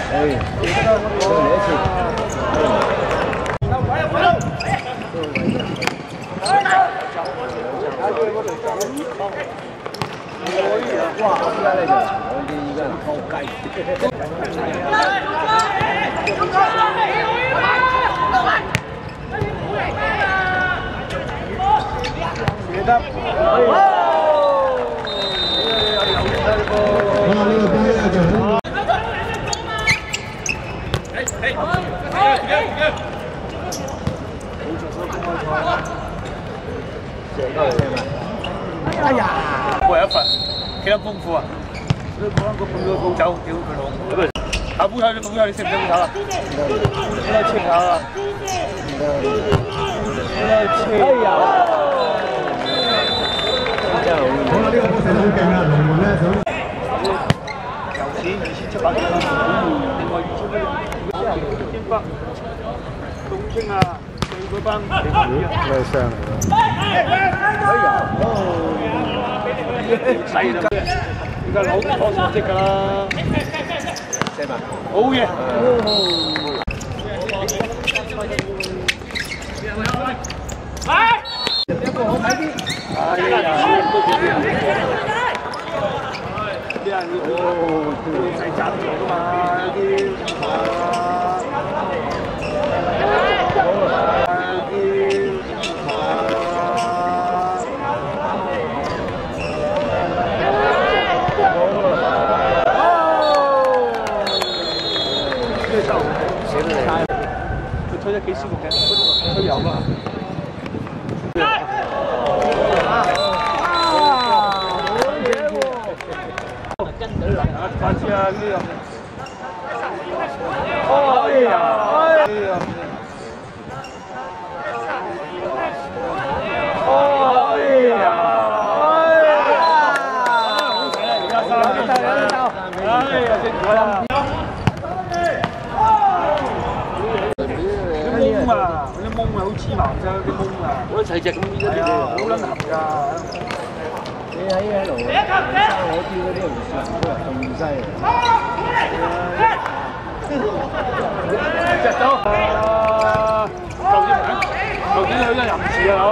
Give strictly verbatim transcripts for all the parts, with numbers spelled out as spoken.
哎，有热情。哇，出来了！我第一个好盖。别的。哇，那个高压感。哎哎，哎呀！我一份，幾多功夫啊？你講個半個步走，屌佢老母！打步頭就步頭，你識唔識步頭啊？應該清下啊！應該清。哎呀！真係好。好啦，呢個波射得好勁啊！龍門咧想。油錢二千七百幾蚊，另外二千蚊，二千八，東清啊！ 嗰班咩聲嚟㗎？哎呀，細啦，而家攞攞成績㗎啦。四萬，好嘢。來，一個好睇啲。哎呀，都幾啲啲人哦，細紮咗㗎嘛，啲啊。 佢推得幾舒服嘅，推油啊！好嘢喎！跟隊嚟啊！快啲啊！呢樣。哎呀！哎呀！哎呀！好睇啊！而家三分球，哎呀！辛苦啦！ 啊！嗰啲懵啊，好黐埋啫，啲懵啊，好齊隻咁係啊，好撚痕㗎。你喺喺度生我跳嗰啲唔算，都係仲犀利。隻手啊！舊年名，舊年佢真係淫詞啊！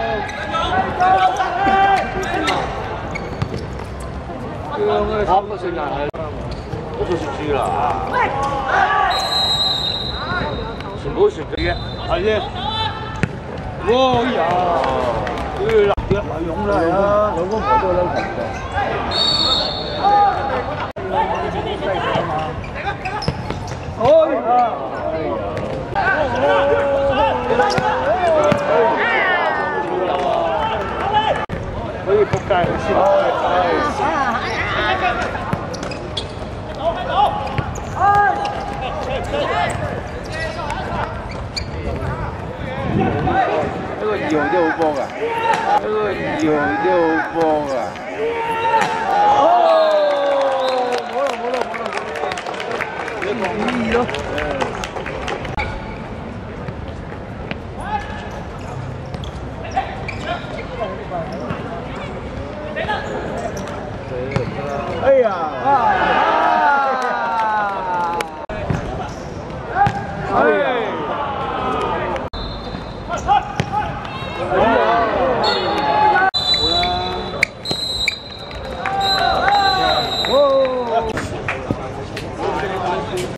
我差唔多算係，我都算輸啦。 全部都傳佢嘅，係啫。哇呀！佢立腳埋湧啦，係啊，兩公婆都兩平嘅。哎呀！可以仆街，好笑。呢個二號都好波㗎，呢個二號都好波㗎。哦，冇啦冇啦冇啦冇啦，你講二咯。哎呀！